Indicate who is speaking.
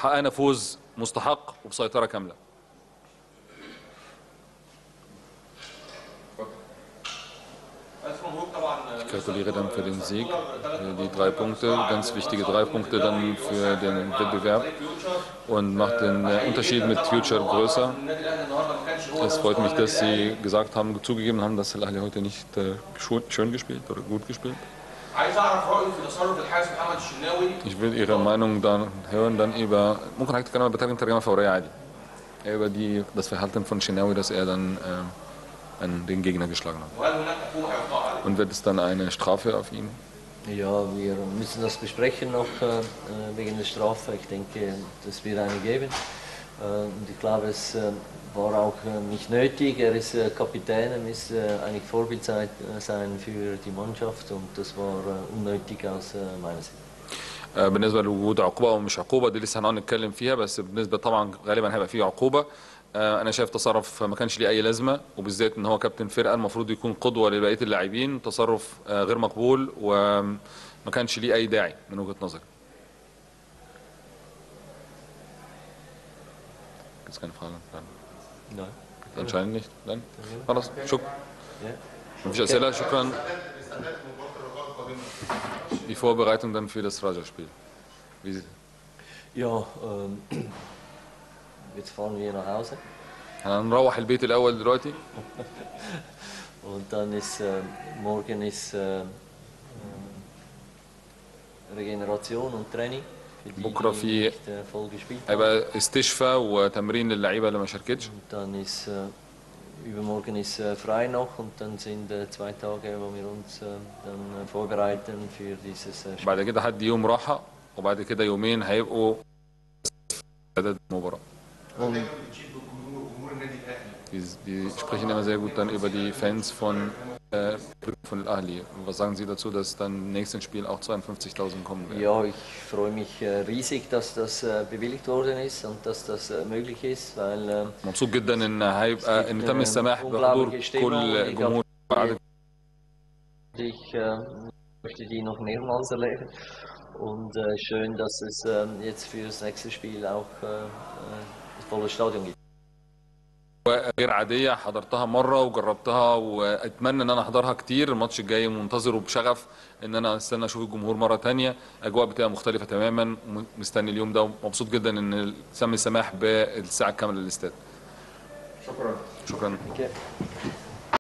Speaker 1: حققنا فوز مستحق وبسيطره كامله.
Speaker 2: Ich gratuliere dann für den Sieg, die 3 Punkte, ganz wichtige 3 Punkte dann für den Wettbewerb und macht den Unterschied mit Future größer. Es freut mich, dass Sie gesagt haben, zugegeben haben, dass Al Ahly heute nicht schön gespielt oder gut gespielt. Ich will Ihre Meinung dann hören, dann über, ممكن حضرتك تتكلم بترجمة ترجمة فورية عادي. über das Verhalten von Shenawi, dass er dann an den Gegner geschlagen hat. Und wird es dann eine Strafe auf ihn?
Speaker 3: Ja, wir müssen das besprechen noch wegen der Strafe. Ich denke, das wird eine geben. Und ich glaube, es war auch nicht nötig. Er ist Kapitän, er müsste eigentlich Vorbild sein für die Mannschaft und das war unnötig aus meiner Sicht.
Speaker 1: بالنسبه لوجود عقوبه او مش عقوبه دي لسه هنقعد نتكلم فيها، بس بالنسبه طبعا غالبا هيبقى فيه عقوبه. انا شايف تصرف ما كانش ليه اي لازمه، وبالذات ان هو كابتن فرقه المفروض يكون قدوه لبقيه اللاعبين. تصرف غير مقبول وما كانش ليه اي داعي من وجهه نظري. Gibt's keine Fragen?
Speaker 3: Nein.
Speaker 1: Anscheinend nicht. Dann خلاص شكرا. مفيش اسئله. شكرا. Die Vorbereitung dann für das Raja-Spiel.
Speaker 3: Ja, jetzt fahren wir nach Hause.
Speaker 1: هنروح البيت الأول دلوقتي.
Speaker 3: Und dann ist morgen ist Regeneration und Training.
Speaker 1: بكرة في هيبقى استشفاء وتمرين للعيبة اللي ما شاركتش.
Speaker 3: Und dann ist übermorgen ist frei noch und dann sind 2 Tage, wo wir uns dann vorbereiten für dieses Spiel.
Speaker 1: بعد كده هدي يوم راحة وبعد كده يومين هيبقوا عدد المباراة. Die sprechen immer sehr gut dann über die Fans von Al Ahly. Was sagen Sie dazu, dass dann im nächsten Spiel auch 52.000 kommen werden?
Speaker 3: Ja, ich freue mich riesig, dass das bewilligt worden ist und dass das möglich ist, weil
Speaker 1: مبسوط جدا ان هيبقى ان تم السماح بحضور كل جمهور.
Speaker 3: Ich möchte die noch mehrmals erleben und schön, dass es jetzt für das nächste Spiel auch das volle Stadion gibt.
Speaker 1: غير عادية حضرتها مرة وجربتها واتمنى ان انا احضرها كتير. الماتش الجاي منتظره بشغف ان انا استنى اشوف الجمهور مرة تانية. اجواء بتبقى مختلفة تماما. مستني اليوم ده ومبسوط جدا ان تم السماح بالساعة الكاملة للاستاد.
Speaker 2: شكرا.
Speaker 1: شكرا.